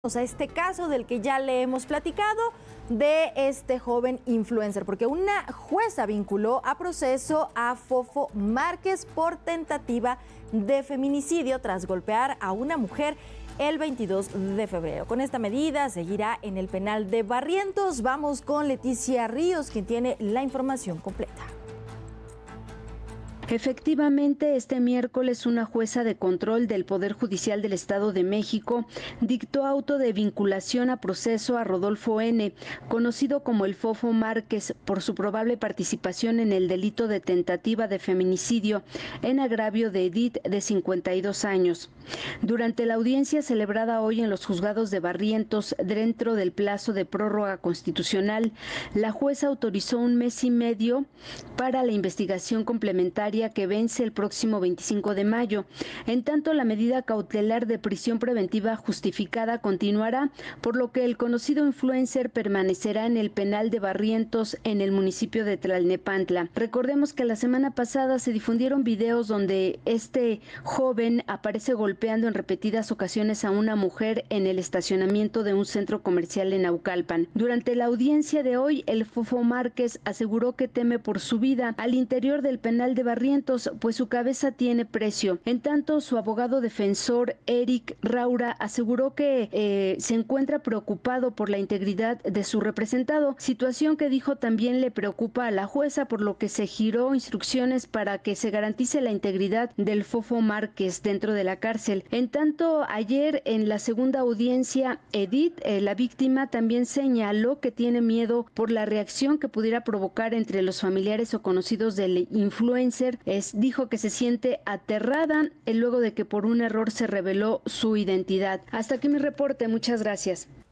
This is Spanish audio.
a este caso del que ya le hemos platicado de este joven influencer, porque una jueza vinculó a proceso a Fofo Márquez por tentativa de feminicidio tras golpear a una mujer el 22 de febrero. Con esta medida seguirá en el penal de Barrientos. Vamos con Leticia Ríos, quien tiene la información completa. Efectivamente, este miércoles una jueza de control del Poder Judicial del Estado de México dictó auto de vinculación a proceso a Rodolfo N., conocido como el Fofo Márquez, por su probable participación en el delito de tentativa de feminicidio en agravio de Edith, de 52 años. Durante la audiencia celebrada hoy en los juzgados de Barrientos, dentro del plazo de prórroga constitucional, la jueza autorizó 1 mes y medio para la investigación complementaria que vence el próximo 25 de mayo. En tanto, la medida cautelar de prisión preventiva justificada continuará, por lo que el conocido influencer permanecerá en el penal de Barrientos en el municipio de Tlalnepantla. Recordemos que la semana pasada se difundieron videos donde este joven aparece golpeando en repetidas ocasiones a una mujer en el estacionamiento de un centro comercial en Naucalpan. Durante la audiencia de hoy, el Fofo Márquez aseguró que teme por su vida al interior del penal de Barrientos, pues su cabeza tiene precio. En tanto, su abogado defensor, Eric Raura, aseguró que se encuentra preocupado por la integridad de su representado, situación que dijo también le preocupa a la jueza, por lo que se giró instrucciones para que se garantice la integridad del Fofo Márquez dentro de la cárcel. En tanto, ayer en la segunda audiencia, Edith, la víctima, también señaló que tiene miedo por la reacción que pudiera provocar entre los familiares o conocidos del influencer. Dijo que se siente aterrada luego de que por un error se reveló su identidad. Hasta aquí mi reporte, muchas gracias.